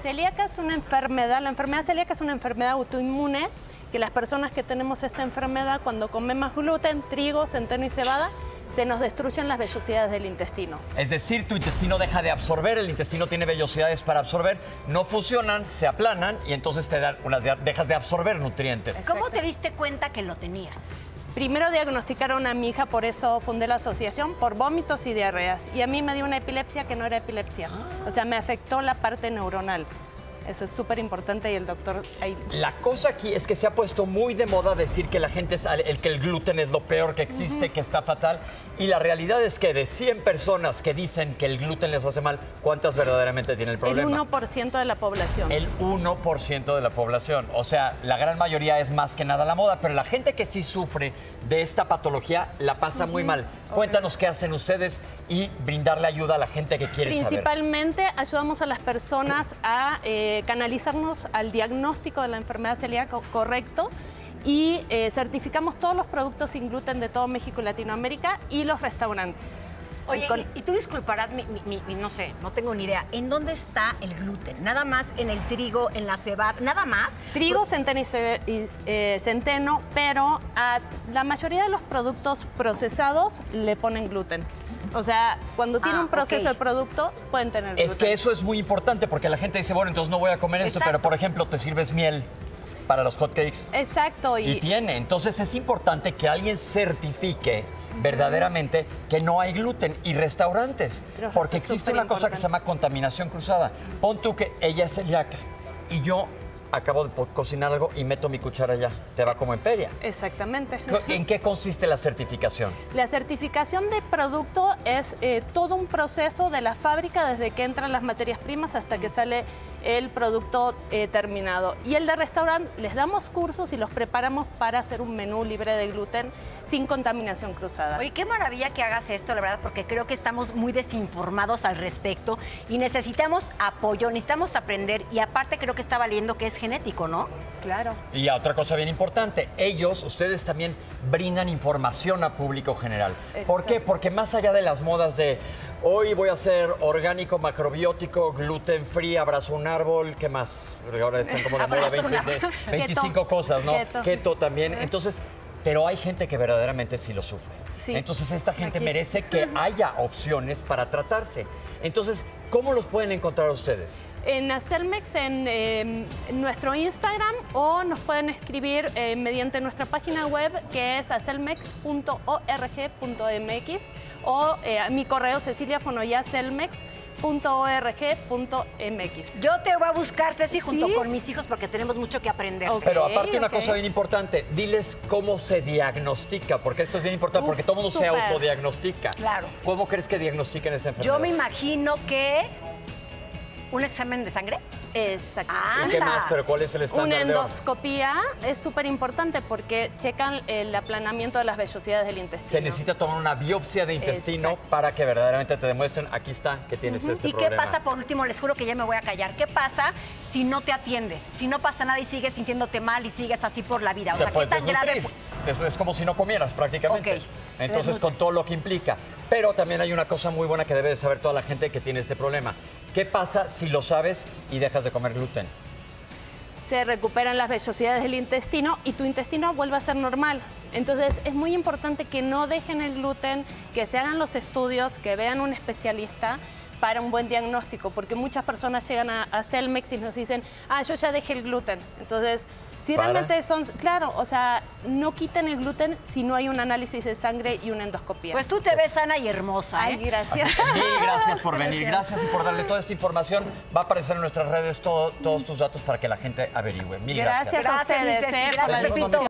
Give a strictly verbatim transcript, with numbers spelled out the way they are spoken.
celíaca es una enfermedad, la enfermedad celíaca es una enfermedad autoinmune que las personas que tenemos esta enfermedad, cuando comemos gluten, trigo, centeno y cebada, se nos destruyen las vellosidades del intestino. Es decir, tu intestino deja de absorber, el intestino tiene vellosidades para absorber, no funcionan, se aplanan y entonces te dan unas, dejas de absorber nutrientes. ¿Cómo te diste cuenta que lo tenías? Primero diagnosticaron a mi hija, por eso fundé la asociación, por vómitos y diarreas. Y a mí me dio una epilepsia que no era epilepsia. O sea, me afectó la parte neuronal. Eso es súper importante y el doctor ahí... La cosa aquí es que se ha puesto muy de moda decir que la gente es el que el gluten es lo peor que existe, uh-huh. que está fatal. Y la realidad es que de cien personas que dicen que el gluten les hace mal, ¿cuántas verdaderamente tienen el problema? El uno por ciento de la población. El uno por ciento de la población. O sea, la gran mayoría es más que nada la moda, pero la gente que sí sufre de esta patología la pasa uh-huh. muy mal. Cuéntanos qué hacen ustedes y brindarle ayuda a la gente que quiere saber. Principalmente ayudamos a las personas a... Eh, canalizarnos al diagnóstico de la enfermedad celíaca correcto y eh, certificamos todos los productos sin gluten de todo México y Latinoamérica y los restaurantes. Oye, Con... y, y tú disculparás, mi, mi, mi, no sé, no tengo ni idea, ¿en dónde está el gluten? ¿Nada más en el trigo, en la cebada, nada más? Trigo, Por... centeno y, ce... y eh, centeno, pero a la mayoría de los productos procesados le ponen gluten. O sea, cuando tiene ah, un proceso okay. de producto, pueden tener gluten. Es que eso es muy importante porque la gente dice, bueno, entonces no voy a comer esto, Exacto. pero por ejemplo, te sirves miel para los hotcakes. Exacto. Y... y tiene. Entonces es importante que alguien certifique verdaderamente que no hay gluten y restaurantes. Pero porque existe una cosa que se llama contaminación cruzada. Pon tú que ella es celíaca y yo acabo de cocinar algo y meto mi cuchara allá. Te va como en feria. Exactamente. ¿En qué consiste la certificación? La certificación de producto es eh, todo un proceso de la fábrica desde que entran las materias primas hasta que sale el producto eh, terminado. Y el de restaurante les damos cursos y los preparamos para hacer un menú libre de gluten sin contaminación cruzada. Oye, qué maravilla que hagas esto, la verdad, porque creo que estamos muy desinformados al respecto y necesitamos apoyo, necesitamos aprender y aparte creo que está valiendo que es genético, ¿no? Claro. Y otra cosa bien importante, ellos, ustedes también brindan información a público general. Exacto. ¿Por qué? Porque más allá de las modas de hoy voy a ser orgánico, macrobiótico, gluten free, abrazo un árbol, ¿qué más? Porque ahora están como de moda veinte, veinticinco Keto. Cosas, ¿no? Keto, Keto también. Entonces, pero hay gente que verdaderamente sí lo sufre. Sí. Entonces, esta gente Aquí. merece que haya opciones para tratarse. Entonces, ¿cómo los pueden encontrar ustedes? En Acelmex, en, eh, en nuestro Instagram, o nos pueden escribir eh, mediante nuestra página web, que es acelmex punto org punto mx, o eh, a mi correo cecilia fonoyacelmex punto org punto mx. Yo te voy a buscar, Ceci, junto ¿Sí? con mis hijos, porque tenemos mucho que aprender. Okay, Pero aparte una okay. cosa bien importante, diles cómo se diagnostica, porque esto es bien importante, Uf, porque todo el mundo super. se autodiagnostica. Claro. ¿Cómo crees que diagnostiquen esta enfermedad? Yo me imagino que un examen de sangre. Exacto. ¿Y qué más? ¿Pero cuál es el estándar? Una endoscopía es súper importante porque checan el aplanamiento de las vellosidades del intestino. Se necesita tomar una biopsia de intestino Exacto. para que verdaderamente te demuestren, aquí está, que tienes uh-huh. este ¿Y problema. ¿Y qué pasa, por último, les juro que ya me voy a callar, qué pasa si no te atiendes? Si no pasa nada y sigues sintiéndote mal y sigues así por la vida. O sea, ¿qué tan grave? Es, es como si no comieras prácticamente. Okay. Entonces, con todo lo que implica. Pero también hay una cosa muy buena que debe de saber toda la gente que tiene este problema. ¿Qué pasa si lo sabes y dejas de comer gluten? Se recuperan las vellosidades del intestino y tu intestino vuelve a ser normal. Entonces es muy importante que no dejen el gluten, que se hagan los estudios, que vean un especialista para un buen diagnóstico, porque muchas personas llegan a, a Celmex y nos dicen, ah, yo ya dejé el gluten. Entonces, si ¿Para? realmente son, claro, o sea, no quiten el gluten si no hay un análisis de sangre y una endoscopía. Pues tú te ves sana y hermosa, ¿eh? Ay, gracias. Mil gracias por venir, gracias. gracias y por darle toda esta información. Va a aparecer en nuestras redes todo, todos tus datos para que la gente averigüe. Mil gracias. Gracias a ustedes, gracias, gracias, gracias,